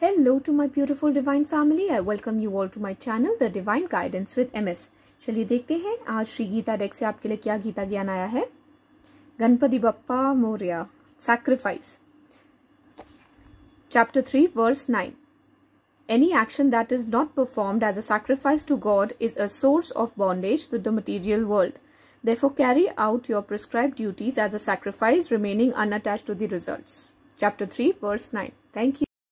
Hello to my beautiful divine family. I welcome you all to my channel, The Divine Guidance with MS. चलिए देखते हैं आज Shri Gita deck से आपके लिए क्या गीता ज्ञान आया है। Ganpati Bappa Morya. Sacrifice. Chapter 3 verse 9. Any action that is not performed as a sacrifice to God is a source of bondage to the material world. Therefore carry out your prescribed duties as a sacrifice, remaining unattached to the results. Chapter 3 verse 9. Thank you.